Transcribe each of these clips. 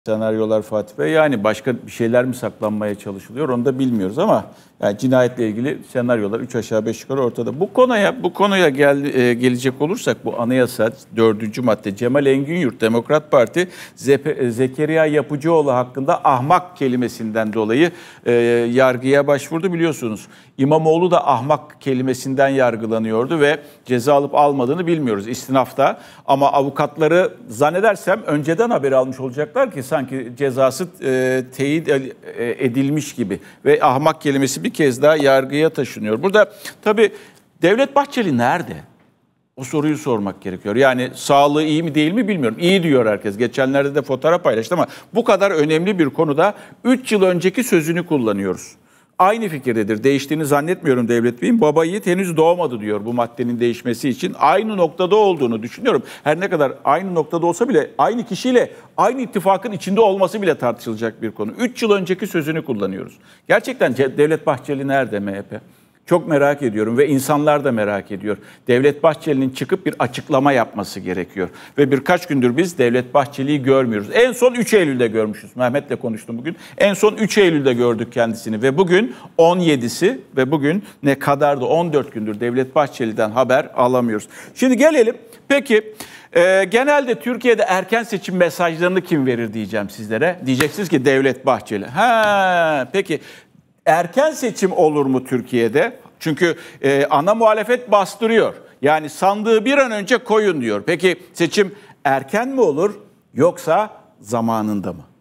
senaryolar Fatih Bey. Yani başka bir şeyler mi saklanmaya çalışılıyor onu da bilmiyoruz ama yani cinayetle ilgili senaryolar 3 aşağı 5 yukarı ortada. Bu konuya gelecek olursak bu anayasa 4. madde Cemal Engin Demokrat Parti Zekeriya Yapıcıoğlu hakkında ahmak kelimesinden dolayı yargıya başvurdu biliyorsunuz. İmamoğlu da ahmak kelimesinden yargılanıyordu ve ceza alıp almadığını bilmiyoruz istinafta. Ama avukatları zannedersem önceden haber almış olacaklar ki sanki cezası teyit edilmiş gibi. Ve ahmak kelimesi bir kez daha yargıya taşınıyor. Burada tabii Devlet Bahçeli nerede? O soruyu sormak gerekiyor. Yani sağlığı iyi mi değil mi bilmiyorum. İyi diyor herkes. Geçenlerde de fotoğraf paylaştı ama bu kadar önemli bir konuda 3 yıl önceki sözünü kullanıyoruz. Aynı fikirdedir. Değiştiğini zannetmiyorum Devlet Bey'in. Baba yiğit henüz doğmadı diyor bu maddenin değişmesi için. Aynı noktada olduğunu düşünüyorum. Her ne kadar aynı noktada olsa bile aynı kişiyle aynı ittifakın içinde olması bile tartışılacak bir konu. 3 yıl önceki sözünü kullanıyoruz. Gerçekten Devlet Bahçeli nerede MHP? Çok merak ediyorum ve insanlar da merak ediyor. Devlet Bahçeli'nin çıkıp bir açıklama yapması gerekiyor. Ve birkaç gündür biz Devlet Bahçeli'yi görmüyoruz. En son 3 Eylül'de görmüşüz. Mehmet'le konuştum bugün. En son 3 Eylül'de gördük kendisini ve bugün 17'si ve bugün ne kadar da 14 gündür Devlet Bahçeli'den haber alamıyoruz. Şimdi gelelim. Peki genelde Türkiye'de erken seçim mesajlarını kim verir diyeceğim sizlere. Diyeceksiniz ki Devlet Bahçeli. Peki erken seçim olur mu Türkiye'de? Çünkü ana muhalefet bastırıyor. Yani sandığı bir an önce koyun diyor. Peki seçim erken mi olur yoksa zamanında mı?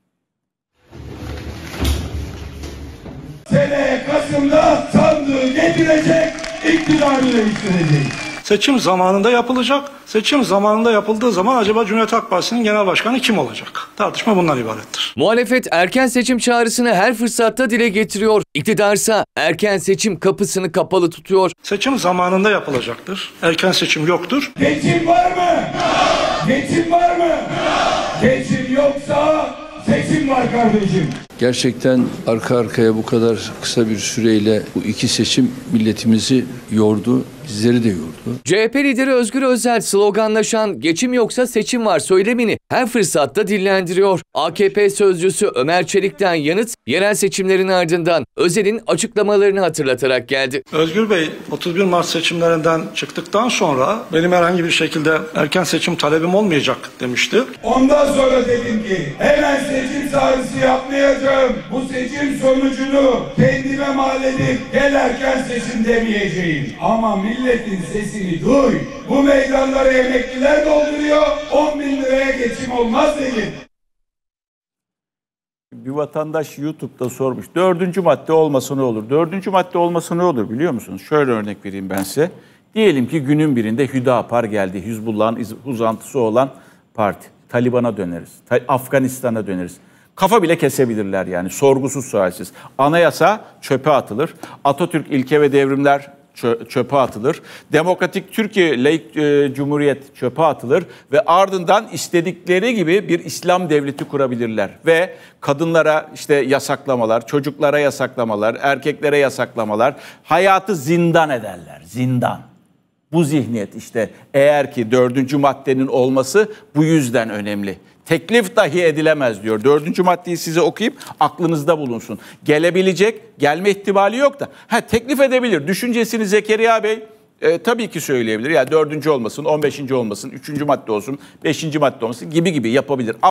Seneye Kasım'da sandığı getirecek, iktidarı değiştirecek. Seçim zamanında yapılacak. Seçim zamanında yapıldığı zaman acaba Cumhuriyet Halk Partisi'nin genel başkanı kim olacak? Tartışma bundan ibarettir. Muhalefet erken seçim çağrısını her fırsatta dile getiriyor. İktidarsa erken seçim kapısını kapalı tutuyor. Seçim zamanında yapılacaktır. Erken seçim yoktur. Geçim var mı? Geçim var mı? Geçim yoksa seçim var kardeşim. Gerçekten arka arkaya bu kadar kısa bir süreyle bu iki seçim milletimizi yordu, bizleri de yordu. CHP lideri Özgür Özel sloganlaşan geçim yoksa seçim var söylemini her fırsatta dillendiriyor. AKP sözcüsü Ömer Çelik'ten yanıt yerel seçimlerin ardından Özel'in açıklamalarını hatırlatarak geldi. Özgür Bey 31 Mart seçimlerinden çıktıktan sonra benim herhangi bir şekilde erken seçim talebim olmayacak demişti. Ondan sonra dedim ki hemen seçim çağrısı yapmayacağım. Bu seçim sonucunu kendime mal edip gel erken seçim demeyeceğim. Ama milletin sesini duy. Bu meydanları emekliler dolduruyor. 10.000 liraya geçim olmaz dedim. Bir vatandaş YouTube'da sormuş. 4. madde olmasa ne olur? 4. madde olmasa ne olur biliyor musunuz? Şöyle örnek vereyim ben size. Diyelim ki günün birinde Hüdapar geldi. Hizbullah'ın uzantısı olan parti. Taliban'a döneriz. Afganistan'a döneriz. Kafa bile kesebilirler yani sorgusuz sualsiz. Anayasa çöpe atılır. Atatürk ilke ve devrimler çöpe atılır. Demokratik Türkiye Laik Cumhuriyet çöpe atılır ve ardından istedikleri gibi bir İslam devleti kurabilirler. Ve kadınlara işte yasaklamalar, çocuklara yasaklamalar, erkeklere yasaklamalar, hayatı zindan ederler. Zindan. Bu zihniyet işte eğer ki 4. maddenin olması bu yüzden önemli. Teklif dahi edilemez diyor. 4. maddeyi size okuyup aklınızda bulunsun. Gelebilecek, gelme ihtimali yok da. Teklif edebilir. Düşüncesini Zekeriya Bey tabii ki söyleyebilir. Yani 4. olmasın, 15. olmasın, 3. madde olsun, 5. madde olmasın gibi yapabilir.